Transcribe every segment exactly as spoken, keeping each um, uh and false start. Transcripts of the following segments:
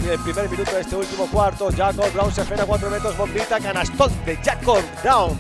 el primer minuto de este último cuarto. Jacob Brown se frena cuatro metros, bombita, canastón de Jacob Brown.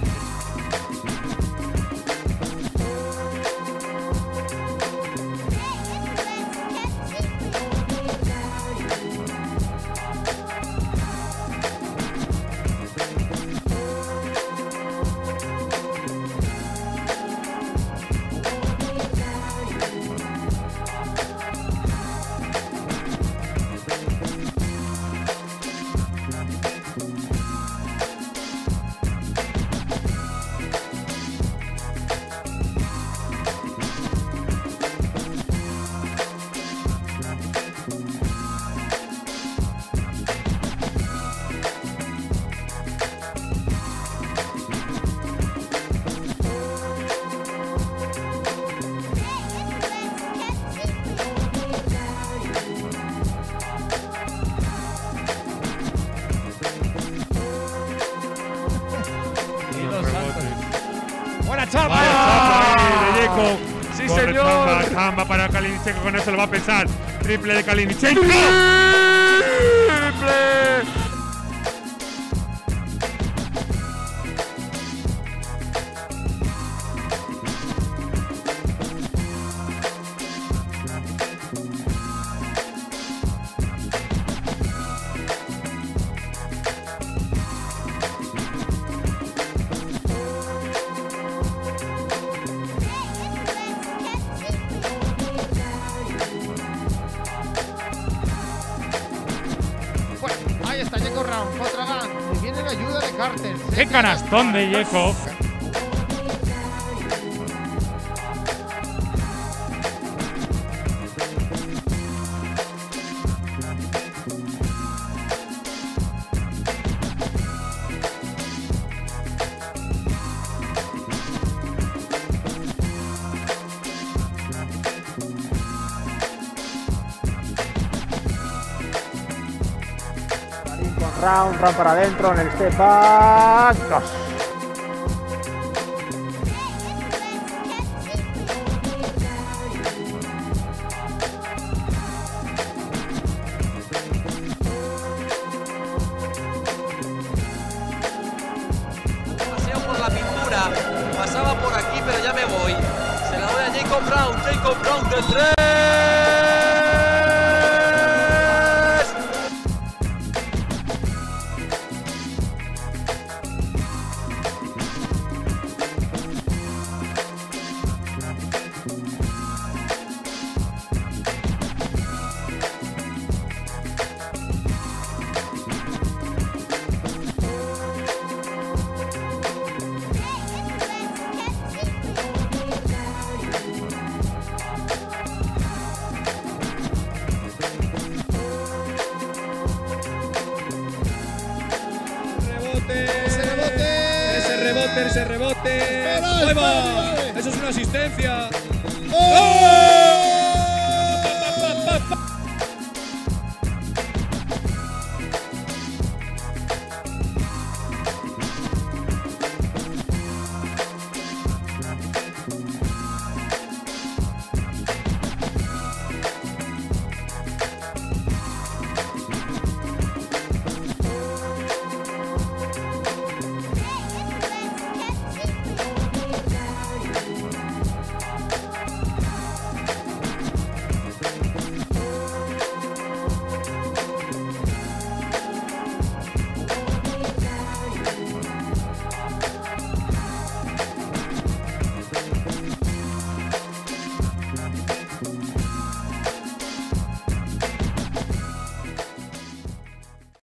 ¡Buena chapa! ¡Vaya chapa ahí de Jacob! ¡Sí, Corre, señor! Chamba, chamba para Kalinichenko, con eso lo va a pensar. Triple de Kalinichenko. ¡Triple! Ahí está Jacob Brown, otra gana. Y viene la ayuda de Carter. ¡Qué canastón de Jacob! Round, round para adentro en el step back. Dos. Paseo por la pintura, pasaba por aquí, pero ya me voy. Se la doy a Jacob Brown, Jacob Brown de tres. ¡Ese rebote! ¡Ese rebote! ¡Ese rebote! ¡Ahí va! ¡Eso es una asistencia! ¡Oh!